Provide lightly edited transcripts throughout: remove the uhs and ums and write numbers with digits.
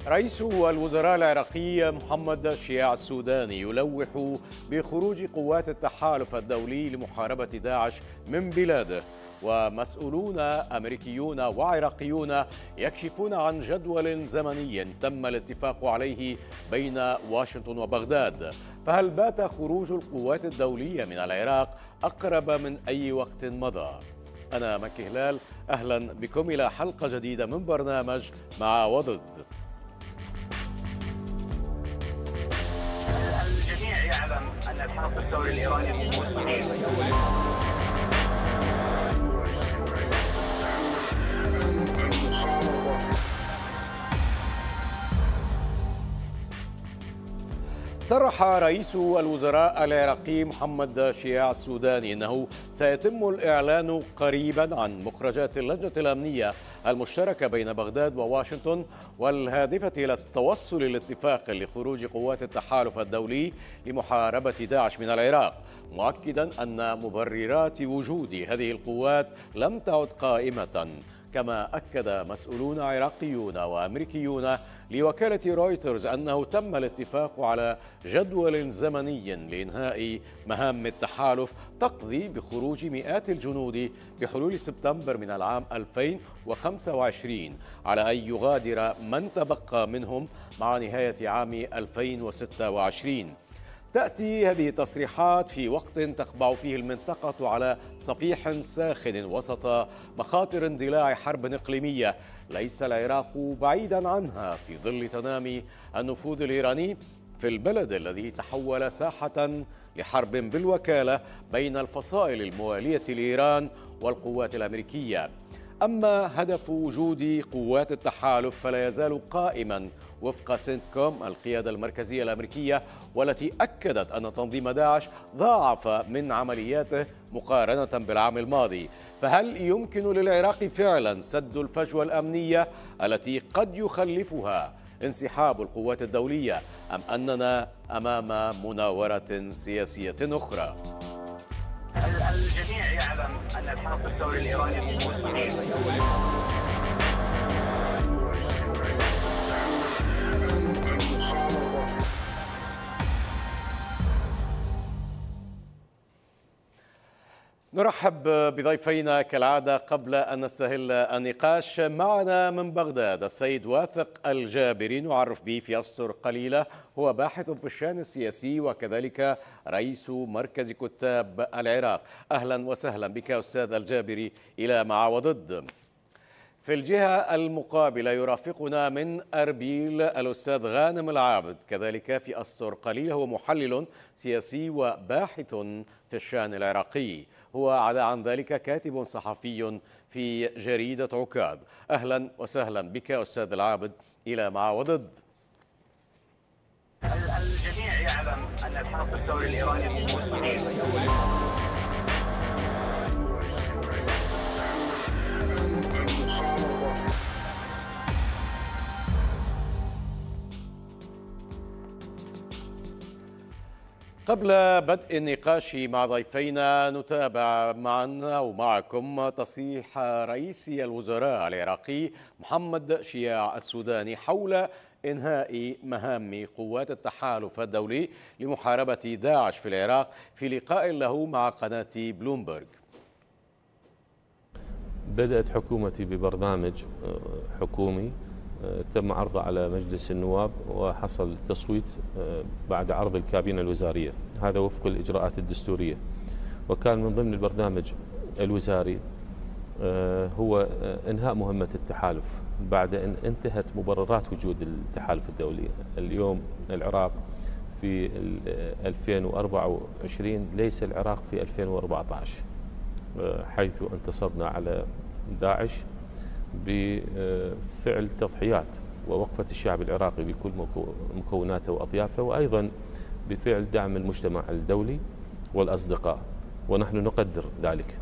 رئيس الوزراء العراقي محمد شياع السوداني يلوح بخروج قوات التحالف الدولي لمحاربة داعش من بلاده، ومسؤولون أمريكيون وعراقيون يكشفون عن جدول زمني تم الاتفاق عليه بين واشنطن وبغداد. فهل بات خروج القوات الدولية من العراق أقرب من أي وقت مضى؟ أنا مكي هلال، أهلا بكم إلى حلقة جديدة من برنامج مع وضد. الجميع يعلم أن الحرب الثوري الإيراني صرح رئيس الوزراء العراقي محمد شياع السوداني أنه سيتم الإعلان قريبا عن مخرجات اللجنة الأمنية المشتركة بين بغداد وواشنطن والهادفة إلى التوصل لاتفاق لخروج قوات التحالف الدولي لمحاربة داعش من العراق، مؤكدا أن مبررات وجود هذه القوات لم تعد قائمة. كما أكد مسؤولون عراقيون وأمريكيون لوكالة رويترز أنه تم الاتفاق على جدول زمني لإنهاء مهام التحالف تقضي بخروج مئات الجنود بحلول سبتمبر من العام 2025 على أن يغادر من تبقى منهم مع نهاية عام 2026. تأتي هذه التصريحات في وقت تخضع فيه المنطقة على صفيح ساخن وسط مخاطر اندلاع حرب إقليمية ليس العراق بعيدا عنها، في ظل تنامي النفوذ الإيراني في البلد الذي تحول ساحة لحرب بالوكالة بين الفصائل الموالية لإيران والقوات الأمريكية. أما هدف وجود قوات التحالف فلا يزال قائما وفق سنتكوم القيادة المركزية الأمريكية، والتي أكدت أن تنظيم داعش ضاعف من عملياته مقارنة بالعام الماضي. فهل يمكن للعراق فعلا سد الفجوة الأمنية التي قد يخلفها انسحاب القوات الدولية، أم أننا أمام مناورة سياسية أخرى؟ الجميع يعلم أن الحرب الثوري الإيراني نرحب بضيفينا كالعادة. قبل أن نستهل النقاش، معنا من بغداد السيد واثق الجابري، نعرف به في أسطر قليلة، هو باحث في الشأن السياسي وكذلك رئيس مركز كتاب العراق. أهلا وسهلا بك أستاذ الجابري إلى مع وضد. في الجهة المقابلة يرافقنا من أربيل الأستاذ غانم العابد، كذلك في أسطر قليلة هو محلل سياسي وباحث في الشأن العراقي، هو عدا عن ذلك كاتب صحفي في جريدة عكاظ. أهلا وسهلا بك أستاذ العابد إلى مع وضد. الجميع يعلم أن الحرب الثوري الإيراني قبل بدء النقاش مع ضيفينا نتابع معنا ومعكم تصريح رئيس الوزراء العراقي محمد شياع السوداني حول إنهاء مهام قوات التحالف الدولي لمحاربة داعش في العراق في لقاء له مع قناة بلومبرج. بدأت حكومتي ببرنامج حكومي تم عرضه على مجلس النواب وحصل تصويت بعد عرض الكابينة الوزارية، هذا وفق الإجراءات الدستورية. وكان من ضمن البرنامج الوزاري هو إنهاء مهمة التحالف بعد أن انتهت مبررات وجود التحالف الدولي. اليوم العراق في 2024 ليس العراق في 2014، حيث انتصرنا على داعش بفعل تضحيات ووقفة الشعب العراقي بكل مكوناته وأطيافه، وأيضا بفعل دعم المجتمع الدولي والأصدقاء، ونحن نقدر ذلك.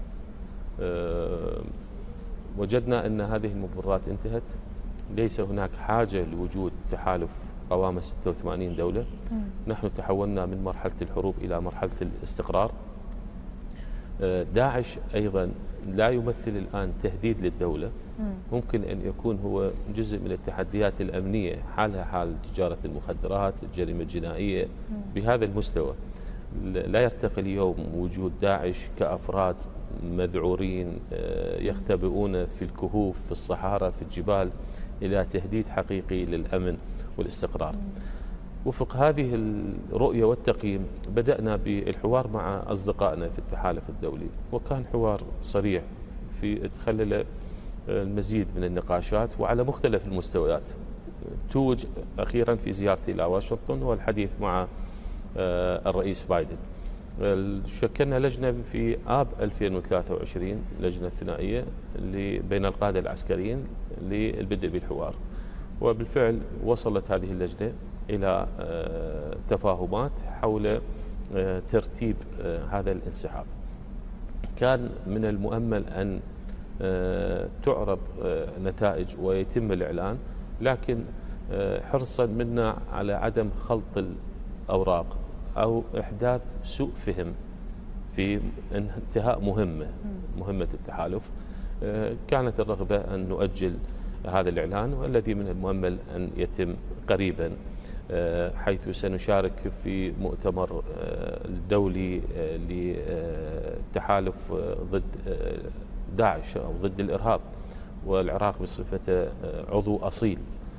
وجدنا أن هذه المبررات انتهت، ليس هناك حاجة لوجود تحالف قوام 86 دولة. نحن تحولنا من مرحلة الحروب إلى مرحلة الاستقرار. داعش أيضا لا يمثل الآن تهديد للدولة، ممكن أن يكون هو جزء من التحديات الأمنية، حالها حال تجارة المخدرات، الجريمة الجنائية بهذا المستوى. لا يرتقي اليوم وجود داعش كأفراد مذعورين يختبئون في الكهوف، في الصحراء، في الجبال، إلى تهديد حقيقي للأمن والاستقرار. وفق هذه الرؤية والتقييم بدأنا بالحوار مع أصدقائنا في التحالف الدولي، وكان حوار صريح في تخلل المزيد من النقاشات وعلى مختلف المستويات. توج أخيرا في زيارتي إلى واشنطن والحديث مع الرئيس بايدن. شكلنا لجنة في آب 2023، لجنة ثنائية بين القادة العسكريين للبدء بالحوار، وبالفعل وصلت هذه اللجنة إلى تفاهمات حول ترتيب هذا الانسحاب. كان من المؤمل أن تعرض نتائج ويتم الإعلان، لكن حرصا منا على عدم خلط الأوراق أو إحداث سوء فهم في انتهاء مهمة التحالف، كانت الرغبة أن نؤجل هذا الإعلان، والذي من المؤمل أن يتم قريبا، حيث سنشارك في مؤتمر دولي للتحالف ضد داعش أو ضد الإرهاب، والعراق بصفته عضو أصيل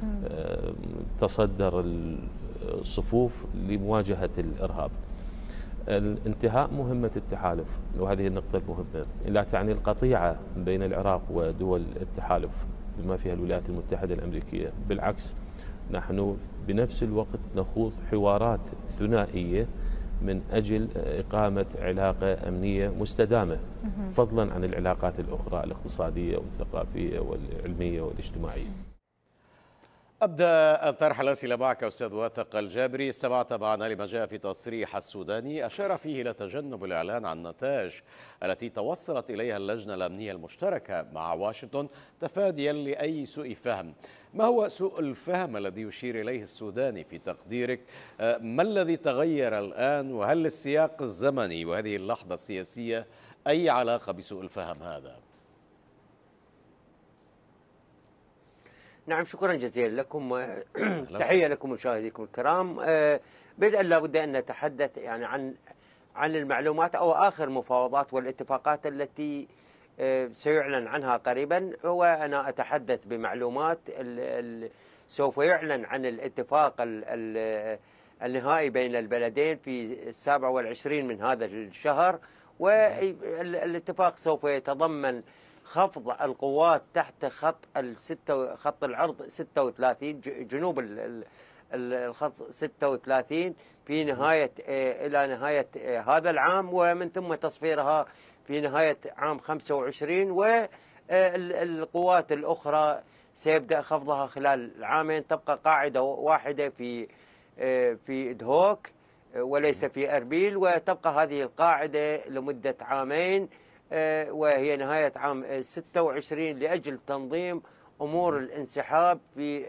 تصدر الصفوف لمواجهة الإرهاب. انتهاء مهمة التحالف، وهذه النقطة المهمة، لا تعني القطيعة بين العراق ودول التحالف بما فيها الولايات المتحدة الأمريكية. بالعكس، نحن بنفس الوقت نخوض حوارات ثنائية من أجل إقامة علاقة أمنية مستدامة، فضلا عن العلاقات الأخرى الاقتصادية والثقافية والعلمية والاجتماعية. أبدأ الطرح الأسئلة معك أستاذ واثق الجابري. استمعت معنا لما جاء في تصريح السوداني أشار فيه إلى تجنب الإعلان عن النتائج التي توصلت إليها اللجنة الأمنية المشتركة مع واشنطن تفاديا لأي سوء فهم. ما هو سوء الفهم الذي يشير إليه السوداني في تقديرك؟ ما الذي تغير الآن؟ وهل السياق الزمني وهذه اللحظة السياسية أي علاقة بسوء الفهم هذا؟ نعم، شكرا جزيلا لكم. تحية لكم مشاهديكم الكرام. بدءا لابد أن نتحدث يعني عن المعلومات أو آخر مفاوضات والاتفاقات التي سيعلن عنها قريبا. وأنا أتحدث بمعلومات سوف يعلن عن الاتفاق النهائي بين البلدين في 27 من هذا الشهر، والاتفاق سوف يتضمن خفض القوات تحت خط العرض 36 جنوب الخط 36 في نهاية إلى نهاية هذا العام، ومن ثم تصفيرها في نهاية عام 25، والقوات الأخرى سيبدأ خفضها خلال عامين. تبقى قاعدة واحدة في دهوك وليس في أربيل، وتبقى هذه القاعدة لمدة عامين وهي نهاية عام 26 لأجل تنظيم أمور الانسحاب في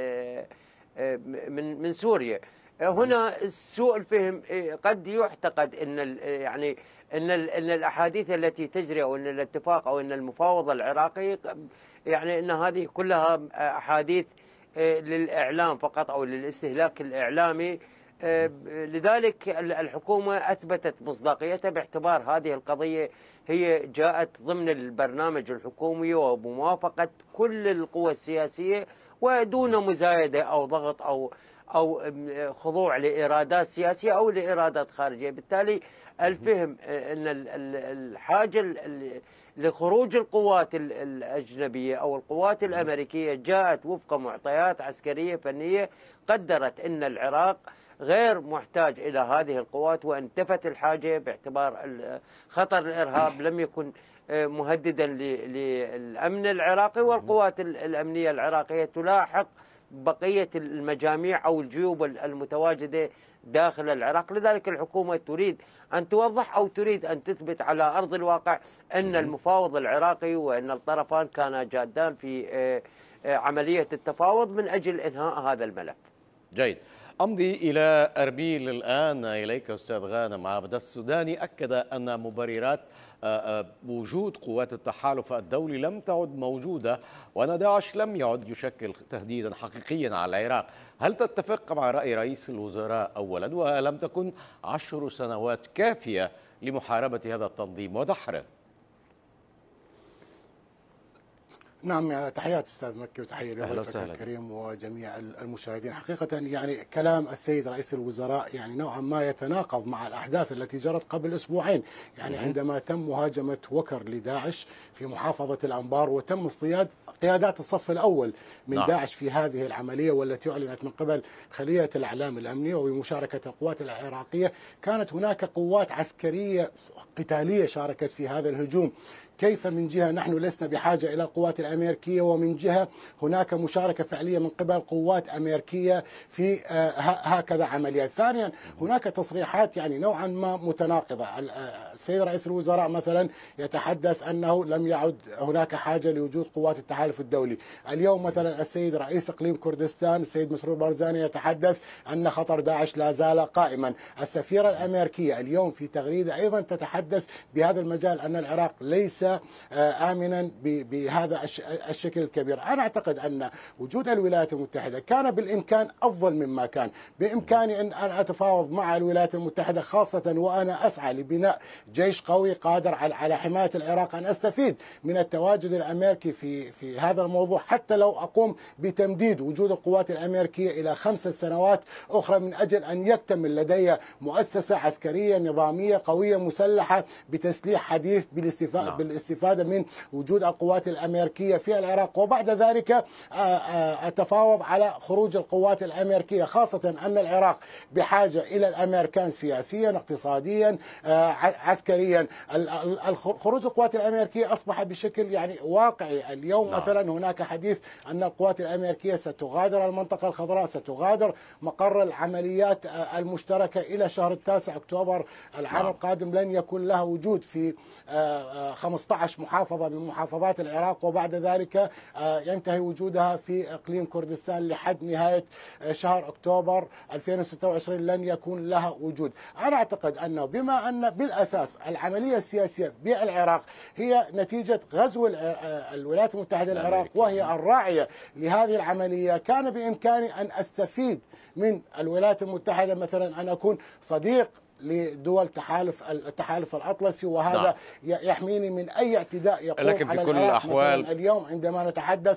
من سوريا. هنا سوء الفهم، قد يعتقد ان الاحاديث التي تجري او ان الاتفاق او ان المفاوضه العراقيه يعني ان هذه كلها احاديث للاعلام فقط او للاستهلاك الاعلامي. لذلك الحكومه اثبتت مصداقيتها باعتبار هذه القضيه هي جاءت ضمن البرنامج الحكومي وبموافقه كل القوى السياسيه ودون مزايده او ضغط او خضوع لارادات سياسيه او لارادات خارجيه. بالتالي الفهم ان الحاجه لخروج القوات الاجنبيه او القوات الامريكيه جاءت وفق معطيات عسكريه فنيه قدرت ان العراق غير محتاج إلى هذه القوات، وانتفت الحاجة باعتبار خطر الإرهاب لم يكن مهددا للأمن العراقي، والقوات الأمنية العراقية تلاحق بقية المجاميع أو الجيوب المتواجدة داخل العراق. لذلك الحكومة تريد أن توضح أو تريد أن تثبت على أرض الواقع أن المفاوض العراقي وأن الطرفان كانا جادان في عملية التفاوض من أجل إنهاء هذا الملف. جيد. أمضي إلى أربيل الآن، إليك أستاذ غانم عابد. السوداني أكد أن مبررات وجود قوات التحالف الدولي لم تعد موجودة، وأن داعش لم يعد يشكل تهديدا حقيقيا على العراق. هل تتفق مع رأي رئيس الوزراء أولا، ولم تكن 10 سنوات كافية لمحاربة هذا التنظيم ودحره؟ نعم، تحيات استاذ مكي وتحيه لضيفك الكريم وجميع المشاهدين. حقيقه يعني كلام السيد رئيس الوزراء يعني نوعا ما يتناقض مع الاحداث التي جرت قبل اسبوعين، يعني عندما تم مهاجمه وكر لداعش في محافظه الانبار وتم اصطياد قيادات الصف الاول من داعش في هذه العمليه، والتي اعلنت من قبل خليه الاعلام الامنيه وبمشاركه القوات العراقيه. كانت هناك قوات عسكريه قتاليه شاركت في هذا الهجوم. كيف من جهة نحن لسنا بحاجة إلى القوات الأمريكية، ومن جهة هناك مشاركة فعلية من قبل قوات أمريكية في هكذا عمليات. ثانيا هناك تصريحات يعني نوعا ما متناقضة. السيد رئيس الوزراء مثلا يتحدث أنه لم يعد هناك حاجة لوجود قوات التحالف الدولي. اليوم مثلا السيد رئيس إقليم كردستان السيد مسرور بارزاني يتحدث أن خطر داعش لا زال قائما. السفيرة الأمريكية اليوم في تغريدة أيضا تتحدث بهذا المجال أن العراق ليس آمنا بهذا الشكل الكبير. أنا أعتقد أن وجود الولايات المتحدة كان بالإمكان أفضل مما كان. بإمكاني أن أتفاوض مع الولايات المتحدة، خاصة وأنا أسعى لبناء جيش قوي قادر على حماية العراق، أن أستفيد من التواجد الأمريكي في هذا الموضوع، حتى لو أقوم بتمديد وجود القوات الأمريكية إلى 5 سنوات أخرى، من أجل أن يكتمل لدي مؤسسة عسكرية نظامية قوية مسلحة بتسليح حديث بالاستفادة من وجود القوات الأمريكية في العراق. وبعد ذلك أتفاوض على خروج القوات الأمريكية، خاصة أن العراق بحاجة إلى الأمريكان سياسيا اقتصاديا عسكريا. خروج القوات الأمريكية أصبح بشكل يعني واقعي اليوم. مثلا هناك حديث أن القوات الأمريكية ستغادر المنطقة الخضراء، ستغادر مقر العمليات المشتركة إلى شهر 9 أكتوبر العام القادم. لن يكون لها وجود في 15 محافظة من محافظات العراق، وبعد ذلك ينتهي وجودها في إقليم كردستان لحد نهاية شهر أكتوبر 2026. لن يكون لها وجود. أنا أعتقد أنه بما أن بالأساس العملية السياسية بالعراق هي نتيجة غزو الولايات المتحدة للعراق وهي الراعية لهذه العملية، كان بإمكاني أن أستفيد من الولايات المتحدة، مثلا أن أكون صديق لدول التحالف الأطلسي، وهذا يحميني من أي اعتداء يقوم لكن على في كل العراق. الأحوال مثلا اليوم عندما نتحدث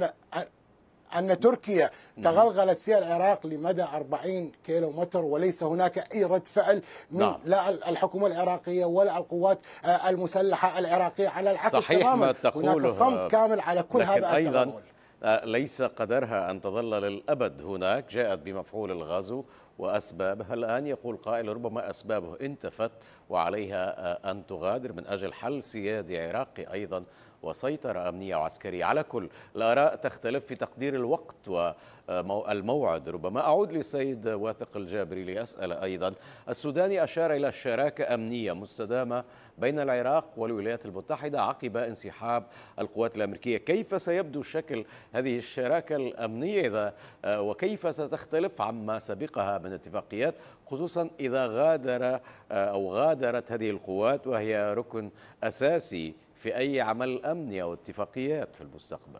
أن تركيا تغلغلت في العراق لمدى 40 كيلومتر، وليس هناك أي رد فعل من لا الحكومة العراقية ولا القوات المسلحة العراقية. على العكس صحيح تماما ما تقوله، هناك صمت كامل على كل هذا أيضا ليس قدرها أن تظل للأبد هناك. جاءت بمفعول الغزو وأسبابها. الآن يقول قائل ربما أسبابه انتفت وعليها أن تغادر من أجل حل سيادي عراقي أيضا وسيطرة أمنية وعسكرية. على كل الآراء تختلف في تقدير الوقت والموعد. ربما أعود للسيد واثق الجابري لأسأل أيضا. السوداني أشار إلى شراكة أمنية مستدامة بين العراق والولايات المتحدة عقب انسحاب القوات الأمريكية. كيف سيبدو شكل هذه الشراكة الأمنية وكيف ستختلف عما سبقها من اتفاقيات، خصوصا إذا غادرت هذه القوات وهي ركن أساسي في أي عمل أمني أو اتفاقيات في المستقبل؟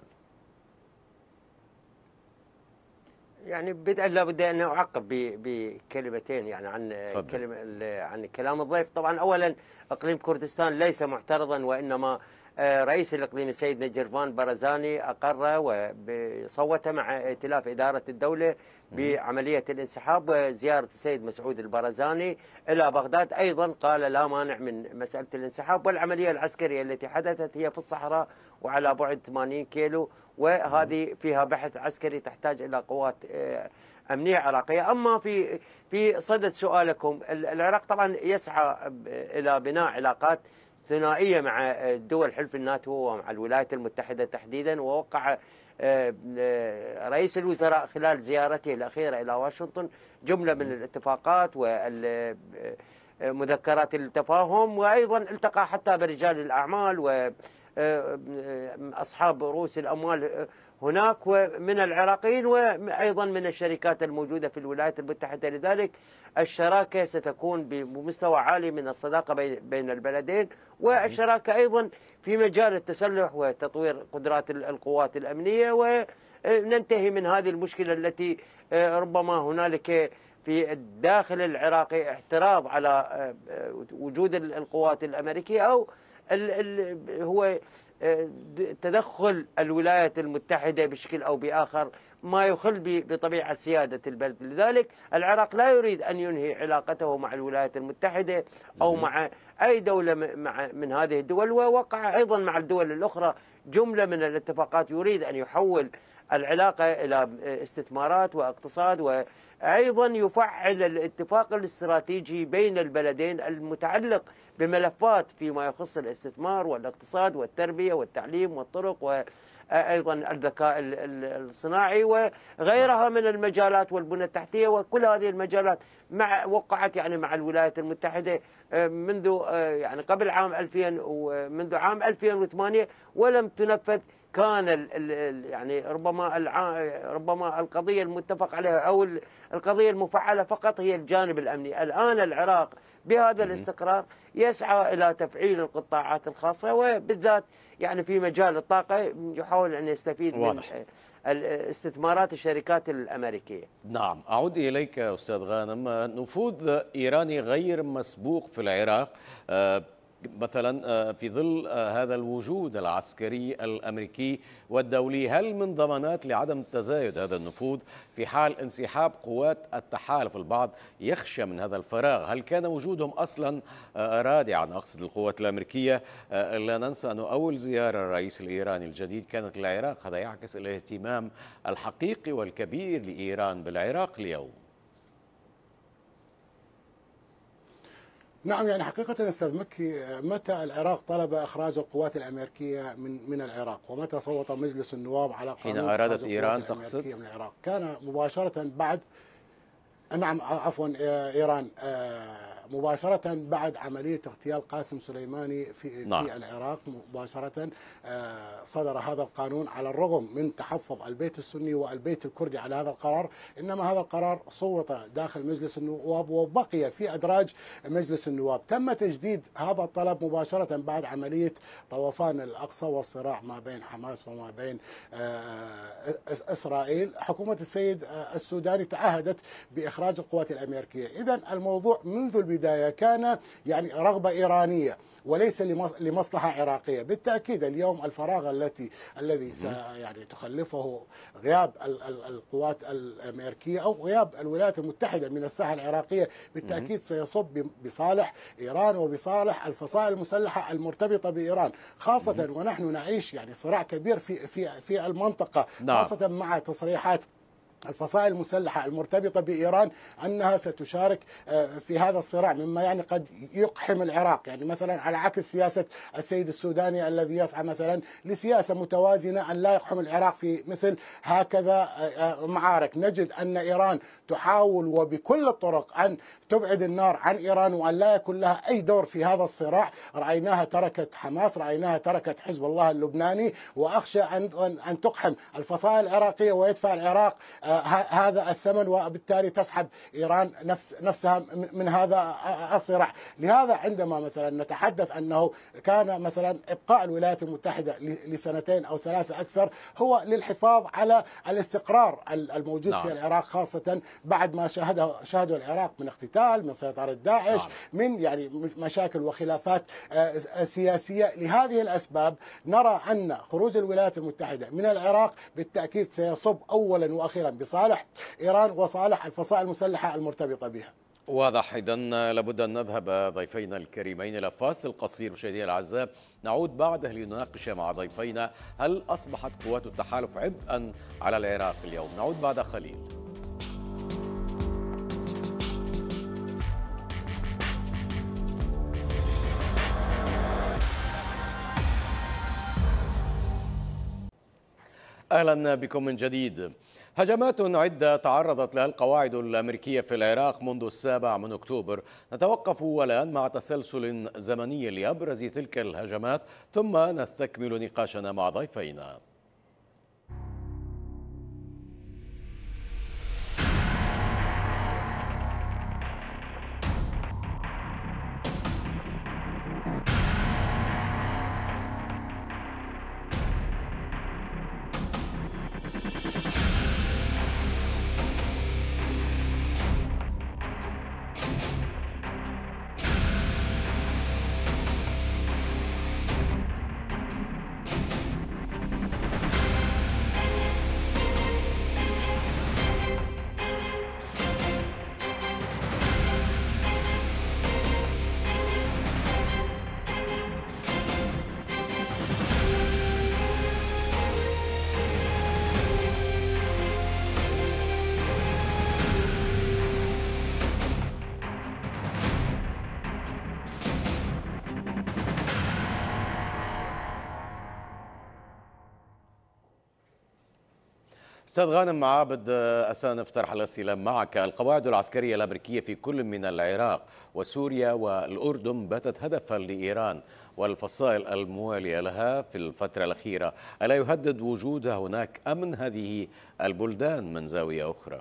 يعني بدءا لابد ان اعقب بكلمتين يعني عن كلام الضيف. طبعا اولا اقليم كردستان ليس معترضا، وانما رئيس الاقليم السيد نجرفان برزاني اقر وصوت مع ائتلاف اداره الدوله بعمليه الانسحاب. وزياره السيد مسعود البرزاني الى بغداد ايضا قال لا مانع من مساله الانسحاب. والعمليه العسكريه التي حدثت هي في الصحراء وعلى بعد 80 كيلو، وهذه فيها بحث عسكري تحتاج الى قوات امنيه عراقيه. اما في صدد سؤالكم، العراق طبعا يسعى الى بناء علاقات ثنائيه مع دول حلف الناتو ومع الولايات المتحده تحديدا. ووقع رئيس الوزراء خلال زيارته الاخيره الى واشنطن جمله من الاتفاقات ومذكرات التفاهم، وايضا التقى حتى برجال الاعمال أصحاب رؤوس الأموال هناك ومن العراقيين وأيضا من الشركات الموجودة في الولايات المتحدة. لذلك الشراكة ستكون بمستوى عالي من الصداقة بين البلدين، والشراكة أيضا في مجال التسلح وتطوير قدرات القوات الأمنية، وننتهي من هذه المشكلة التي ربما هنالك في الداخل العراقي اعتراض على وجود القوات الأمريكية أو هو تدخل الولايات المتحدة بشكل أو بآخر ما يخل بطبيعة سيادة البلد. لذلك العراق لا يريد أن ينهي علاقته مع الولايات المتحدة أو مع أي دولة من هذه الدول، ووقع أيضا مع الدول الأخرى جملة من الاتفاقات يريد أن يحول العلاقة إلى استثمارات واقتصاد، وأيضا يفعل الاتفاق الاستراتيجي بين البلدين المتعلق بملفات فيما يخص الاستثمار والاقتصاد والتربية والتعليم والطرق وأيضا الذكاء الصناعي وغيرها من المجالات والبنى التحتية. وكل هذه المجالات وقعت مع الولايات المتحدة منذ قبل عام 2000 ومنذ عام 2008 ولم تنفذ. كان ربما القضية المتفق عليها أو القضية المفعلة فقط هي الجانب الأمني. الآن العراق بهذا الاستقرار يسعى إلى تفعيل القطاعات الخاصة، وبالذات في مجال الطاقة يحاول أن يستفيد من استثمارات الشركات الأمريكية. نعم، أعود إليك أستاذ غانم. نفوذ إيراني غير مسبوق في العراق مثلا في ظل هذا الوجود العسكري الأمريكي والدولي، هل من ضمانات لعدم تزايد هذا النفوذ في حال انسحاب قوات التحالف؟ البعض يخشى من هذا الفراغ. هل كان وجودهم أصلا رادعا؟ أقصد القوات الأمريكية. لا ننسى أنه أول زيارة الرئيس الإيراني الجديد كانت للعراق، هذا يعكس الاهتمام الحقيقي والكبير لإيران بالعراق اليوم. نعم، حقيقة أستاذ مكي، متى العراق طلب إخراج القوات الأمريكية من العراق، ومتى صوت مجلس النواب على قانون حين أرادت إيران تقصد من العراق؟ كان مباشرة بعد إيران مباشرة بعد عملية اغتيال قاسم سليماني في العراق مباشرة صدر هذا القانون، على الرغم من تحفظ البيت السني والبيت الكردي على هذا القرار. إنما هذا القرار صوت داخل مجلس النواب وبقي في أدراج مجلس النواب. تم تجديد هذا الطلب مباشرة بعد عملية طوفان الأقصى والصراع ما بين حماس وما بين إسرائيل. حكومة السيد السوداني تعهدت بإخراج القوات الأمريكية. إذن الموضوع منذ البداية كان رغبة إيرانية وليس لمصلحة عراقية. بالتأكيد اليوم الفراغ الذي تخلفه غياب القوات الأمريكية أو غياب الولايات المتحدة من الساحة العراقية بالتأكيد سيصب بصالح إيران وبصالح الفصائل المسلحة المرتبطة بإيران، خاصة ونحن نعيش صراع كبير في المنطقة، خاصة مع تصريحات الفصائل المسلحة المرتبطة بإيران أنها ستشارك في هذا الصراع، مما قد يقحم العراق. مثلا على عكس سياسة السيد السوداني الذي يسعى مثلا لسياسة متوازنة أن لا يقحم العراق في مثل هكذا معارك. نجد أن إيران تحاول وبكل الطرق أن تبعد النار عن إيران وأن لا يكون لها أي دور في هذا الصراع. رأيناها تركت حماس، رأيناها تركت حزب الله اللبناني، وأخشى أن تقحم الفصائل العراقية ويدفع العراق هذا الثمن، وبالتالي تسحب إيران نفسها من هذا الصراع. لهذا عندما مثلا نتحدث أنه كان مثلا إبقاء الولايات المتحدة لسنتين أو ثلاثة أكثر هو للحفاظ على الاستقرار الموجود في العراق، خاصة بعد ما شهده العراق من اقتتال، من سيطرة داعش، من مشاكل وخلافات سياسية. لهذه الأسباب نرى أن خروج الولايات المتحدة من العراق بالتأكيد سيصب أولا وأخيرا بصالح إيران وصالح الفصائل المسلحة المرتبطة بها. واضح. إذن لابد أن نذهب ضيفينا الكريمين إلى فاصل قصير. مشاهدينا الأعزاء، نعود بعده لنناقش مع ضيفينا هل أصبحت قوات التحالف عبئا على العراق اليوم. نعود بعد قليل. أهلا بكم من جديد. هجمات عدة تعرضت لها القواعد الأمريكية في العراق منذ 7 من أكتوبر. نتوقف الآن مع تسلسل زمني لأبرز تلك الهجمات، ثم نستكمل نقاشنا مع ضيفينا. أستاذ غانم عابد أسا نفتح الأسئلة معك. القواعد العسكرية الأمريكية في كل من العراق وسوريا والأردن باتت هدفا لإيران والفصائل الموالية لها في الفترة الأخيرة. ألا يهدد وجودها هناك أمن هذه البلدان من زاوية أخرى؟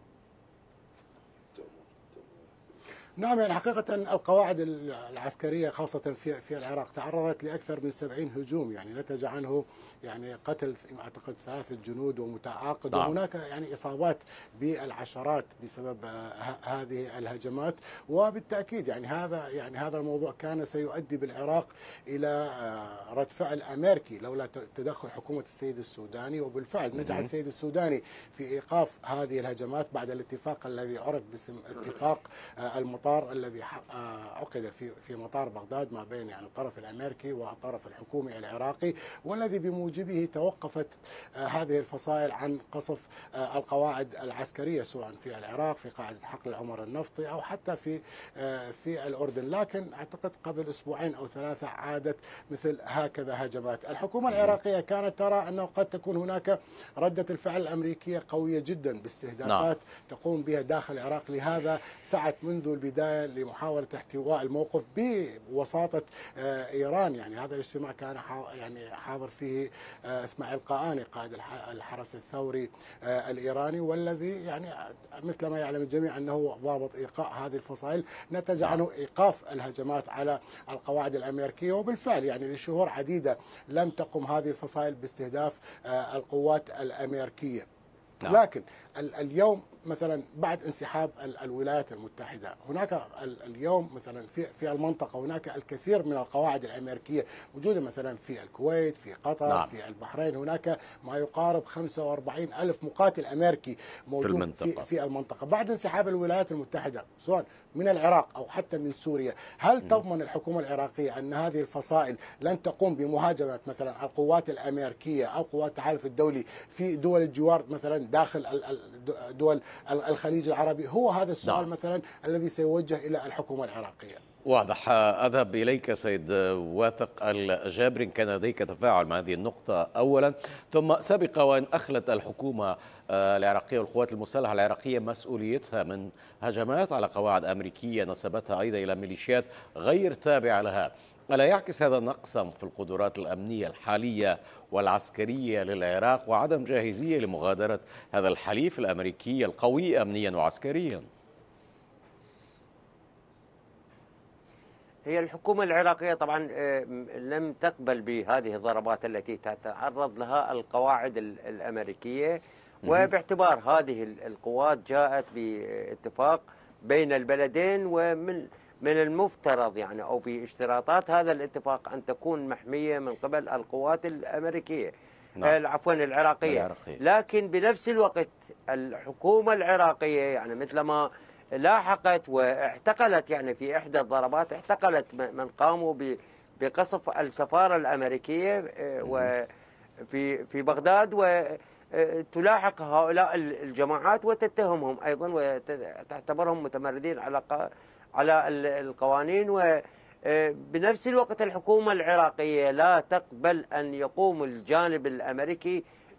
نعم، يعني حقيقة القواعد العسكرية خاصة في العراق تعرضت لأكثر من 70 هجوم، يعني نتج عنه يعني قتل أعتقد 3 جنود ومتعاقد، وهناك يعني إصابات بالعشرات بسبب هذه الهجمات. وبالتأكيد يعني هذا الموضوع كان سيؤدي بالعراق إلى رد فعل أمريكي لولا تدخل حكومة السيد السوداني، وبالفعل نجح السيد السوداني في إيقاف هذه الهجمات بعد الاتفاق الذي عرف باسم اتفاق المطار الذي عقد في مطار بغداد ما بين يعني الطرف الأمريكي والطرف الحكومي العراقي، والذي بموجبه توقفت هذه الفصائل عن قصف القواعد العسكرية سواء في العراق في قاعدة حقل عمر النفطي أو حتى في الأردن. لكن أعتقد قبل أسبوعين أو 3 عادت مثل هكذا هجمات. الحكومة العراقية كانت ترى أنه قد تكون هناك ردة الفعل الأمريكية قوية جدا باستهدافات تقوم بها داخل العراق، لهذا سعت منذ البداية لمحاولة احتواء الموقف بوساطة إيران. يعني هذا الاجتماع كان يعني حاضر فيه اسماعيل قاآني قائد الحرس الثوري الإيراني، والذي يعني مثل ما يعلم الجميع أنه ضابط إيقاع هذه الفصائل، نتج عنه إيقاف الهجمات على القواعد الأمريكية. وبالفعل يعني لشهور عديدة لم تقم هذه الفصائل باستهداف القوات الأمريكية. لكن اليوم مثلا بعد انسحاب الولايات المتحدة هناك اليوم مثلا في المنطقة هناك الكثير من القواعد الأمريكية موجودة مثلا في الكويت، في قطر، في البحرين. هناك ما يقارب 45,000 مقاتل أمريكي موجود في المنطقة. بعد انسحاب الولايات المتحدة سواء من العراق أو حتى من سوريا، هل تضمن الحكومة العراقية أن هذه الفصائل لن تقوم بمهاجمة مثلا القوات الأمريكية أو قوات التحالف الدولي في دول الجوار مثلا داخل دول الخليج العربي؟ هو هذا السؤال مثلا الذي سيوجه إلى الحكومة العراقية. واضح. أذهب إليك سيد واثق الجابر، كان لديك تفاعل مع هذه النقطة أولا، ثم سبق وأن أخلت الحكومة العراقية والقوات المسلحة العراقية مسؤوليتها من هجمات على قواعد أمريكية نسبتها أيضا إلى ميليشيات غير تابعة لها. ألا يعكس هذا نقصا في القدرات الأمنية الحالية والعسكرية للعراق وعدم جاهزية لمغادرة هذا الحليف الأمريكي القوي أمنيا وعسكريا؟ هي الحكومة العراقية طبعا لم تقبل بهذه الضربات التي تتعرض لها القواعد الأمريكية، وباعتبار هذه القوات جاءت باتفاق بين البلدين، ومن المفترض يعني أو باشتراطات هذا الاتفاق أن تكون محمية من قبل القوات الأمريكية عفوا العراقية. لكن بنفس الوقت الحكومة العراقية يعني مثلما لاحقت واعتقلت يعني في إحدى الضربات اعتقلت من قاموا بقصف السفارة الأمريكية في بغداد، وتلاحق هؤلاء الجماعات وتتهمهم أيضا وتعتبرهم متمردين على القوانين. وبنفس الوقت الحكومة العراقية لا تقبل أن يقوم الجانب الأمريكي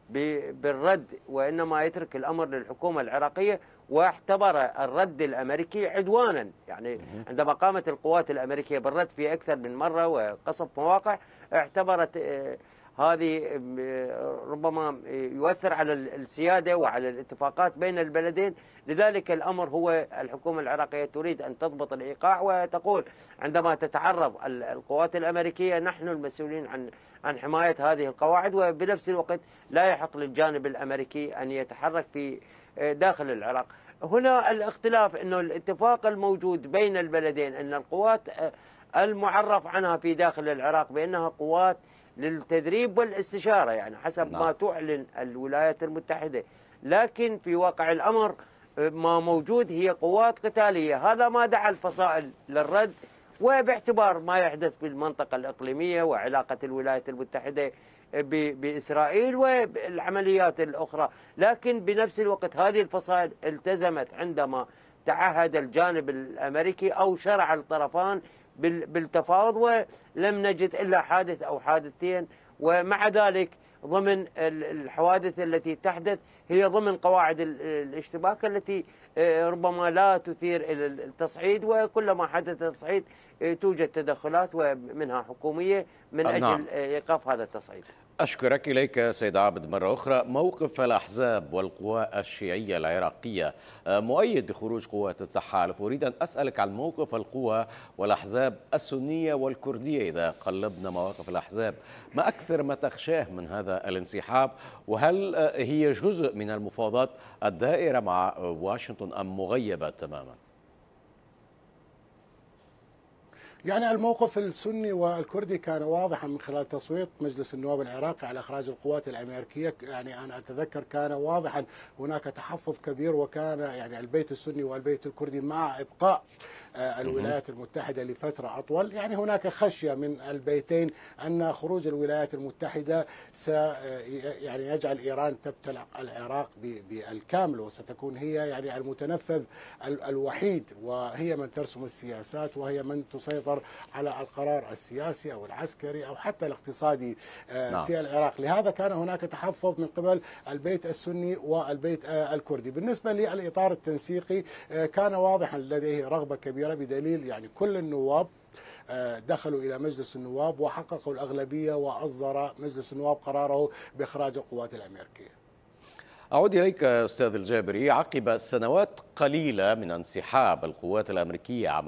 بالرد، وإنما يترك الأمر للحكومة العراقية، واعتبر الرد الأمريكي عدوانا. يعني عندما قامت القوات الأمريكية بالرد في أكثر من مرة وقصف مواقع، اعتبرت هذه ربما يؤثر على السيادة وعلى الاتفاقات بين البلدين. لذلك الأمر هو الحكومة العراقية تريد أن تضبط الإيقاع، وتقول عندما تتعرض القوات الأمريكية نحن المسؤولين عن حماية هذه القواعد، وبنفس الوقت لا يحق للجانب الأمريكي أن يتحرك في داخل العراق. هنا الاختلاف أنه الاتفاق الموجود بين البلدين أن القوات المعرف عنها في داخل العراق بأنها قوات للتدريب والاستشارة، يعني حسب ما تعلن الولايات المتحدة، لكن في واقع الأمر ما موجود هي قوات قتالية. هذا ما دعا الفصائل للرد، وباعتبار ما يحدث في المنطقة الإقليمية وعلاقة الولايات المتحدة بإسرائيل والعمليات الأخرى. لكن بنفس الوقت هذه الفصائل التزمت عندما تعهد الجانب الأمريكي أو شرع الطرفان بالتفاوض، ولم نجد إلا حادث أو حادثتين، ومع ذلك ضمن الحوادث التي تحدث هي ضمن قواعد الاشتباك التي ربما لا تثير إلى التصعيد، وكلما حدث تصعيد توجد تدخلات ومنها حكومية من أجل إيقاف هذا التصعيد. أشكرك إليك سيد عابد مرة أخرى. موقف الأحزاب والقوى الشيعية العراقية مؤيد بخروج قوات التحالف. أريد أن أسألك عن موقف القوى والأحزاب السنية والكردية. إذا قلبنا مواقف الأحزاب، ما أكثر ما تخشاه من هذا الانسحاب؟ وهل هي جزء من المفاوضات الدائرة مع واشنطن أم مغيبة تماما؟ يعني الموقف السني والكردي كان واضحا من خلال تصويت مجلس النواب العراقي على إخراج القوات الأمريكية. يعني أنا أتذكر كان واضحا هناك تحفظ كبير، وكان يعني البيت السني والبيت الكردي مع إبقاء الولايات المتحدة لفترة أطول. يعني هناك خشية من البيتين أن خروج الولايات المتحدة يعني يجعل إيران تبتلع العراق بالكامل، وستكون هي يعني المتنفذ الوحيد، وهي من ترسم السياسات، وهي من تسيطر على القرار السياسي أو العسكري أو حتى الاقتصادي في العراق. لهذا كان هناك تحفظ من قبل البيت السني والبيت الكردي. بالنسبة للإطار التنسيقي كان واضحا لديه رغبة كبيرة، بدليل يعني كل النواب دخلوا إلى مجلس النواب وحققوا الأغلبية، وأصدر مجلس النواب قراره بإخراج القوات الأمريكية. أعود إليك أستاذ الجابري. عقب سنوات قليلة من انسحاب القوات الأمريكية عام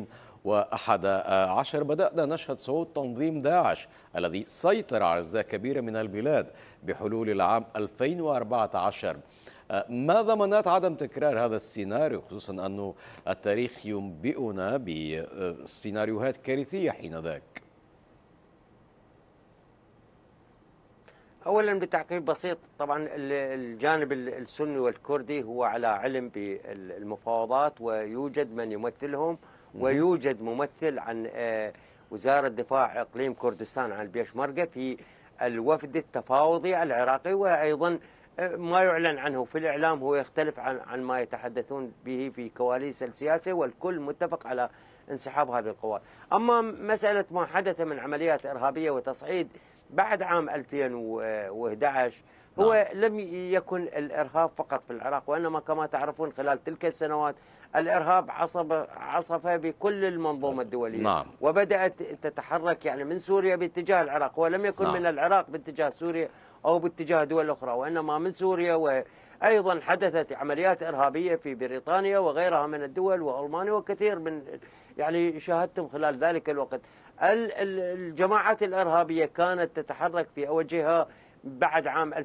2011 بدأنا نشهد صعود تنظيم داعش الذي سيطر على أجزاء كبيرة من البلاد بحلول العام 2014. ما ضمانات عدم تكرار هذا السيناريو، خصوصا أنه التاريخ ينبئنا بسيناريوهات كارثية حينذاك؟ أولا بتعقيب بسيط، طبعا الجانب السني والكردي هو على علم بالمفاوضات، ويوجد من يمثلهم، ويوجد ممثل عن وزارة دفاع إقليم كردستان عن البيشمركة في الوفد التفاوضي العراقي. وأيضا ما يعلن عنه في الإعلام هو يختلف عن ما يتحدثون به في كواليس السياسة، والكل متفق على انسحاب هذه القوات. أما مسألة ما حدث من عمليات إرهابية وتصعيد بعد عام 2011 هو لم يكن الإرهاب فقط في العراق، وإنما كما تعرفون خلال تلك السنوات الإرهاب عصف بكل المنظومة الدولية. وبدأت تتحرك يعني من سوريا باتجاه العراق، ولم يكن من العراق باتجاه سوريا أو باتجاه دول أخرى، وإنما من سوريا. وأيضا حدثت عمليات إرهابية في بريطانيا وغيرها من الدول وألمانيا، وكثير من يعني شاهدتم خلال ذلك الوقت الجماعات الإرهابية كانت تتحرك في أوجهها بعد عام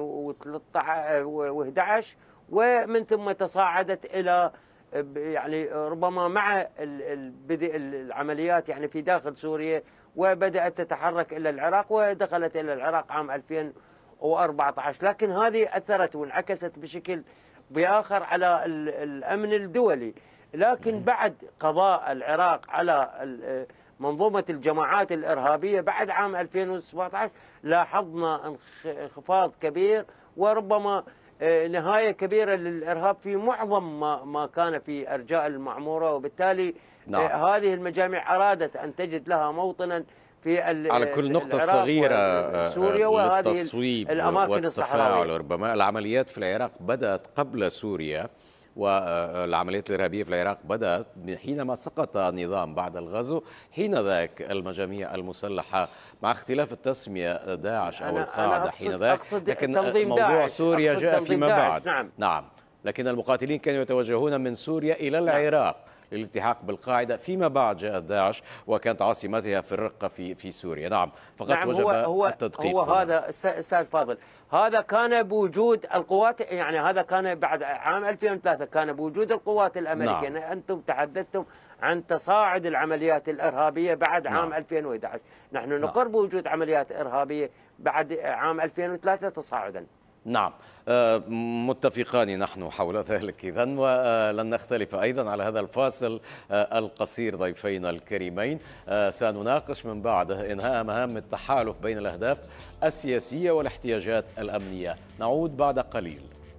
2011، ومن ثم تصاعدت إلى يعني ربما مع بدء العمليات يعني في داخل سوريا، وبدأت تتحرك إلى العراق، ودخلت إلى العراق عام 2014. لكن هذه أثرت وانعكست بشكل بآخر على الأمن الدولي. لكن بعد قضاء العراق على منظومة الجماعات الإرهابية بعد عام 2017 لاحظنا انخفاض كبير، وربما نهاية كبيرة للإرهاب في معظم ما كان في أرجاء المعمورة. وبالتالي هذه المجاميع أرادت أن تجد لها موطنا في على كل نقطة صغيرة سوريا وهذه للتصويب الأماكن الصحراوية. ربما العمليات في العراق بدأت قبل سوريا، والعمليات الإرهابية في العراق بدأت حينما سقط النظام بعد الغزو. حين ذاك المجاميع المسلحة مع اختلاف التسمية داعش أو القاعدة حين ذاك، لكن موضوع سوريا جاء فيما بعد. نعم، لكن المقاتلين كانوا يتوجهون من سوريا إلى العراق للالتحاق بالقاعدة، فيما بعد جاءت داعش وكانت عاصمتها في الرقة في سوريا. نعم، فقط نعم، وجب هو التدقيق. هو هذا أستاذ فاضل، هذا كان بوجود القوات، يعني هذا كان بعد عام 2003 كان بوجود القوات الأمريكية. نعم. أنتم تحدثتم عن تصاعد العمليات الإرهابية بعد عام 2011. نحن نقر بوجود عمليات إرهابية بعد عام 2003 تصاعدا. نعم، متفقان نحن حول ذلك إذن، ولن نختلف أيضا على هذا الفاصل القصير. ضيفينا الكريمين سنناقش من بعده إنهاء مهام التحالف بين الأهداف السياسية والاحتياجات الأمنية. نعود بعد قليل.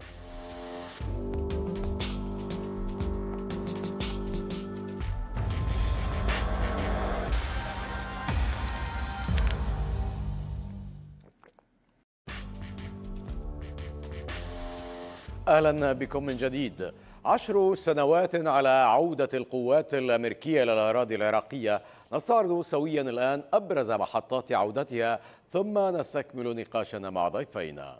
أهلا بكم من جديد. 10 سنوات على عودة القوات الأمريكية إلى الأراضي العراقية. نستعرض سويا الآن أبرز محطات عودتها، ثم نستكمل نقاشنا مع ضيفينا.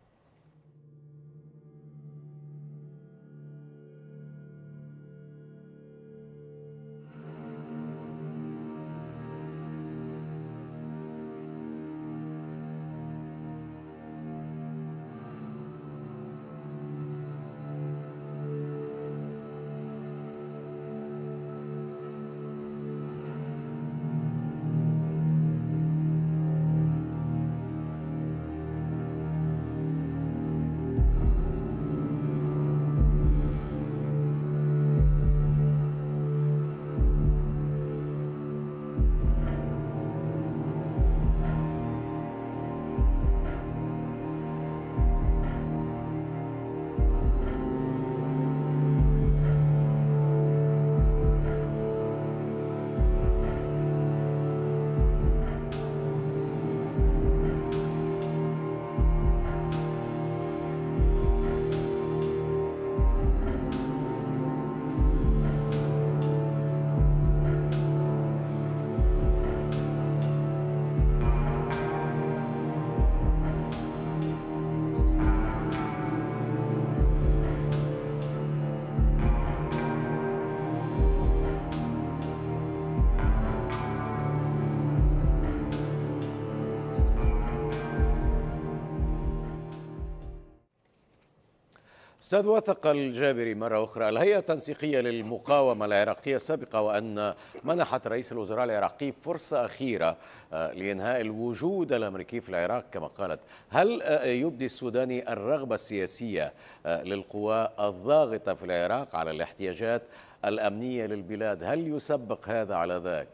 أستاذ وثق الجابري مرة أخرى، الهيئة التنسيقية للمقاومة العراقية سبق وأن منحت رئيس الوزراء العراقي فرصة أخيرة لإنهاء الوجود الأمريكي في العراق كما قالت. هل يبدي السوداني الرغبة السياسية للقوى الضاغطة في العراق على الاحتياجات الأمنية للبلاد؟ هل يسبق هذا على ذاك؟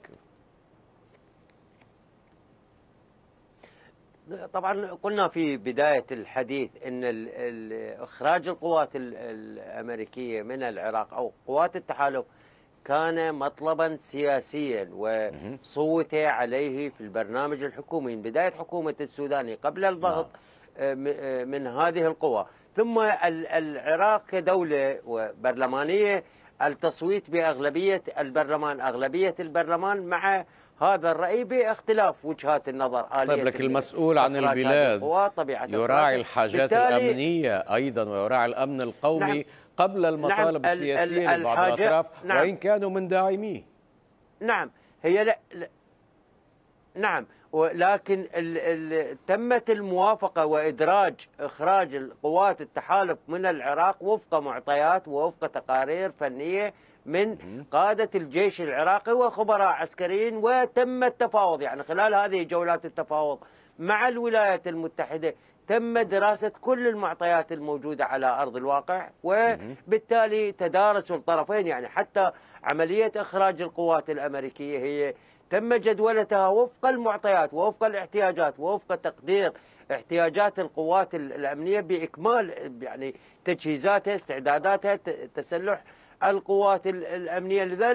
طبعا قلنا في بداية الحديث أن إخراج القوات الأمريكية من العراق أو قوات التحالف كان مطلبا سياسيا وصوت عليه في البرنامج الحكومي من بداية حكومة السوداني قبل الضغط من هذه القوى. ثم العراق كدولة وبرلمانية التصويت بأغلبية البرلمان، أغلبية البرلمان مع هذا الرأي باختلاف وجهات النظر. طيب، لكن المسؤول عن البلاد يراعي الحاجات الأمنية أيضا ويراعي الأمن القومي. نعم. قبل المطالب السياسية لبعض الأطراف. نعم. وإن كانوا من داعميه. نعم، هي لا نعم، ولكن تمت الموافقة وإدراج إخراج القوات التحالف من العراق وفق معطيات ووفق تقارير فنية من قادة الجيش العراقي وخبراء عسكريين، وتم التفاوض يعني خلال هذه جولات التفاوض مع الولايات المتحدة تم دراسة كل المعطيات الموجودة على أرض الواقع، وبالتالي تدارسوا الطرفين. يعني حتى عملية إخراج القوات الأمريكية هي تم جدولتها وفق المعطيات ووفق الاحتياجات ووفق تقدير احتياجات القوات الأمنية بإكمال يعني تجهيزاتها، استعداداتها، تسلح القوات الأمنية. لذلك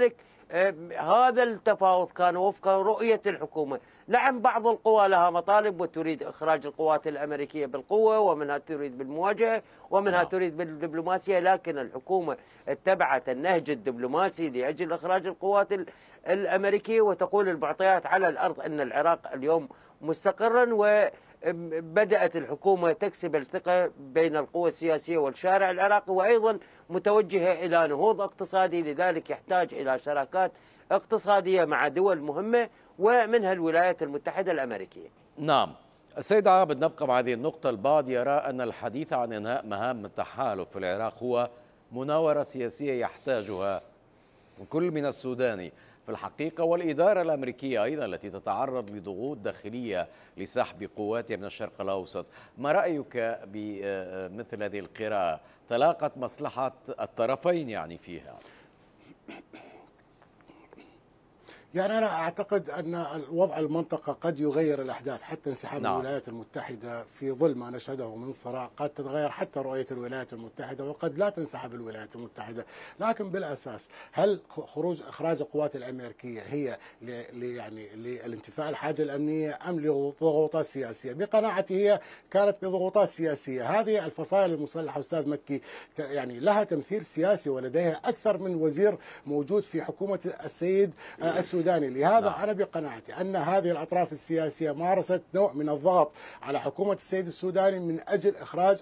هذا التفاوض كان وفق رؤية الحكومة. نعم بعض القوى لها مطالب وتريد إخراج القوات الأمريكية بالقوة، ومنها تريد بالمواجهة، ومنها تريد بالدبلوماسية، لكن الحكومة اتبعت النهج الدبلوماسي لأجل إخراج القوات الأمريكية، وتقول المعطيات على الأرض أن العراق اليوم مستقرا، وبدأت الحكومة تكسب الثقة بين القوى السياسية والشارع العراقي، وأيضا متوجهة إلى نهوض اقتصادي، لذلك يحتاج إلى شراكات اقتصادية مع دول مهمة ومنها الولايات المتحدة الأمريكية. نعم السيد عابد، نبقى مع هذه النقطة. البعض يرى أن الحديث عن إنهاء مهام التحالف في العراق هو مناورة سياسية يحتاجها كل من السوداني في الحقيقة، والإدارة الأمريكية أيضا التي تتعرض لضغوط داخلية لسحب قواتها من الشرق الأوسط. ما رأيك بمثل هذه القراءة؟ تلاقت مصلحة الطرفين يعني فيها؟ يعني أنا أعتقد أن وضع المنطقة قد يغير الأحداث، حتى انسحاب الولايات المتحدة في ظل ما نشهده من صراع قد تتغير حتى رؤية الولايات المتحدة، وقد لا تنسحب الولايات المتحدة. لكن بالأساس هل إخراج القوات الأمريكية هي يعني للانتفاء الحاجة الأمنية أم لضغوطات سياسية؟ بقناعتي هي كانت بضغوطات سياسية. هذه الفصائل المسلحة أستاذ مكي يعني لها تمثيل سياسي، ولديها أكثر من وزير موجود في حكومة السيد السوداني. لهذا أنا بقناعتي أن هذه الأطراف السياسية مارست نوع من الضغط على حكومة السيد السوداني من أجل إخراج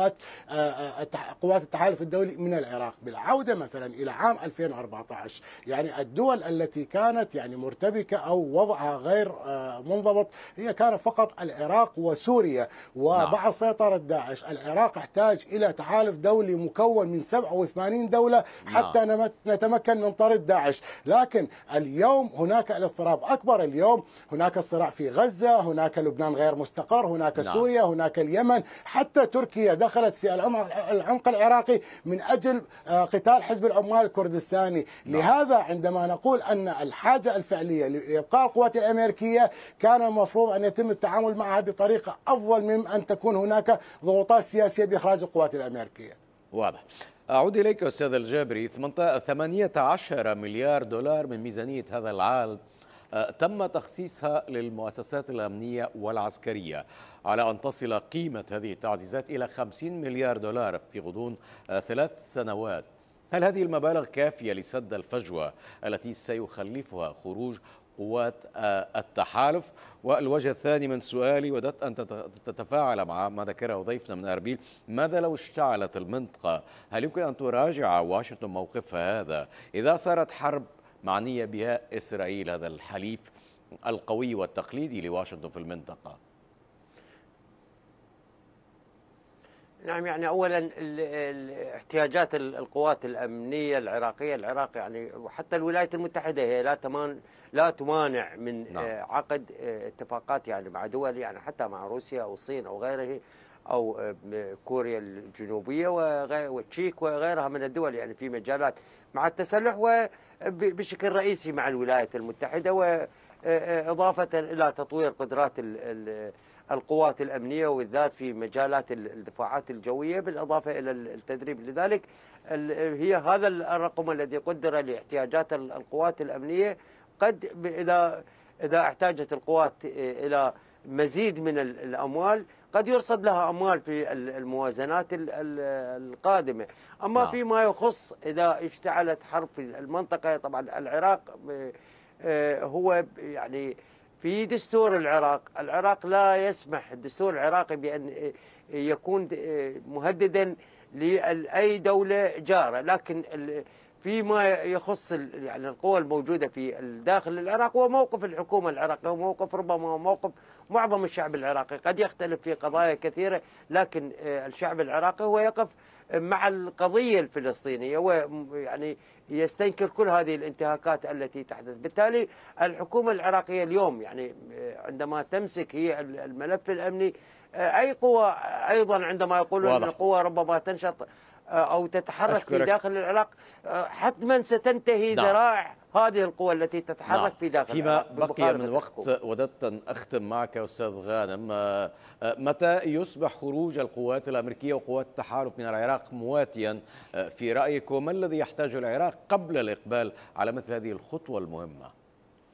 قوات التحالف الدولي من العراق. بالعودة مثلا إلى عام 2014، يعني الدول التي كانت يعني مرتبكة أو وضعها غير منضبط هي كان فقط العراق وسوريا، وبعد سيطرة داعش العراق احتاج إلى تحالف دولي مكون من 87 دولة حتى نتمكن من طرد داعش. لكن اليوم هناك الاضطراب أكبر، اليوم هناك الصراع في غزة، هناك لبنان غير مستقر، هناك سوريا، هناك اليمن، حتى تركيا دخلت في العمق العراقي من أجل قتال حزب العمال الكردستاني. لهذا عندما نقول أن الحاجة الفعلية لإبقاء القوات الأمريكية كان المفروض أن يتم التعامل معها بطريقة أفضل من أن تكون هناك ضغوطات سياسية بإخراج القوات الأمريكية. واضح. أعود إليك أستاذ الجابري. 18 مليار دولار من ميزانية هذا العام تم تخصيصها للمؤسسات الأمنية والعسكرية، على أن تصل قيمة هذه التعزيزات إلى 50 مليار دولار في غضون 3 سنوات. هل هذه المبالغ كافية لسد الفجوة التي سيخلفها خروج قوات التحالف؟ والوجه الثاني من سؤالي، وددت أن تتفاعل مع ما ذكره ضيفنا من أربيل، ماذا لو اشتعلت المنطقة؟ هل يمكن أن تراجع واشنطن موقفها هذا إذا صارت حرب معنية بها إسرائيل، هذا الحليف القوي والتقليدي لواشنطن في المنطقة؟ نعم، يعني أولا احتياجات القوات الأمنية العراقية، العراق يعني وحتى الولايات المتحدة هي لا تمانع من عقد اتفاقات يعني مع دول، يعني حتى مع روسيا أو الصين أو غيره، أو كوريا الجنوبية والتشيك وغيرها من الدول، يعني في مجالات مع التسلح، وبشكل رئيسي مع الولايات المتحدة، وإضافة إلى تطوير قدرات القوات الأمنية وبالذات في مجالات الدفاعات الجوية، بالإضافة إلى التدريب. لذلك هي هذا الرقم الذي قدر لاحتياجات القوات الأمنية. قد إذا احتاجت القوات إلى مزيد من الأموال قد يرصد لها أموال في الموازنات القادمة. أما فيما يخص إذا اشتعلت حرب في المنطقة، طبعا العراق هو يعني في دستور العراق لا يسمح الدستور العراقي بأن يكون مهددا لأي دولة جارة، لكن فيما يخص يعني القوى الموجودة في داخل العراق وموقف الحكومة العراقية وموقف ربما موقف معظم الشعب العراقي قد يختلف في قضايا كثيرة، لكن الشعب العراقي هو يقف مع القضية الفلسطينية ويعني يستنكر كل هذه الانتهاكات التي تحدث. بالتالي الحكومة العراقية اليوم يعني عندما تمسك هي الملف الأمني، أي قوة أيضا عندما يقولون أن القوة ربما تنشط أو تتحرك أشكرك. في داخل العراق حتما ستنتهي ذراع هذه القوى التي تتحرك في داخل العراق. فيما بقي من وقت وددت أن أختم معك أستاذ غانم، متى يصبح خروج القوات الأمريكية وقوات التحالف من العراق مواتيا في رأيكم؟ ما الذي يحتاجه العراق قبل الإقبال على مثل هذه الخطوة المهمة؟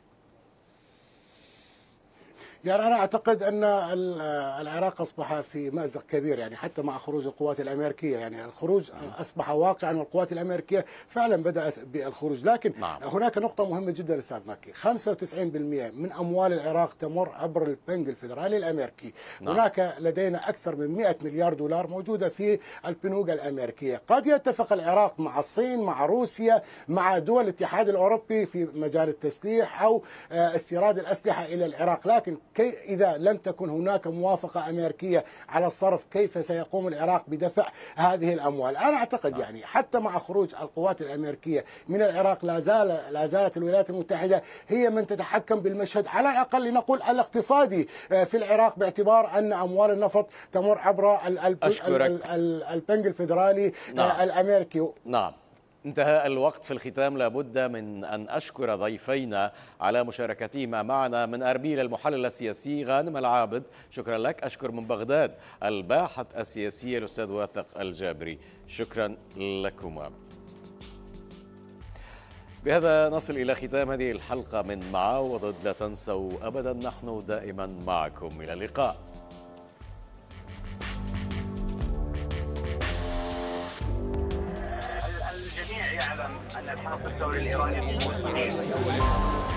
يعني أنا أعتقد أن العراق أصبح في مأزق كبير، يعني حتى مع خروج القوات الأمريكية، يعني الخروج أصبح واقعا والقوات الأمريكية فعلا بدأت بالخروج. لكن هناك نقطة مهمة جدا أستاذ مكي، 95% من أموال العراق تمر عبر البنك الفيدرالي الأمريكي. هناك لدينا أكثر من 100 مليار دولار موجودة في البنوك الأمريكية. قد يتفق العراق مع الصين، مع روسيا، مع دول الاتحاد الأوروبي في مجال التسليح أو استيراد الأسلحة إلى العراق، لكن إذا لم تكن هناك موافقة أمريكية على الصرف كيف سيقوم العراق بدفع هذه الأموال؟ أنا أعتقد يعني حتى مع خروج القوات الأمريكية من العراق لا زالت الولايات المتحدة هي من تتحكم بالمشهد على الأقل لنقول الاقتصادي في العراق، باعتبار أن أموال النفط تمر عبر البنك الفيدرالي الأمريكي. نعم، انتهى الوقت. في الختام لابد من أن أشكر ضيفينا على مشاركتهما معنا. من أربيل المحلل السياسي غانم العابد، شكرا لك. أشكر من بغداد الباحث السياسي الأستاذ واثق الجابري، شكرا لكما. بهذا نصل إلى ختام هذه الحلقة من معه وضد. لا تنسوا أبدا نحن دائما معكم. إلى اللقاء. يعلم أن الحرس الثوري الإيراني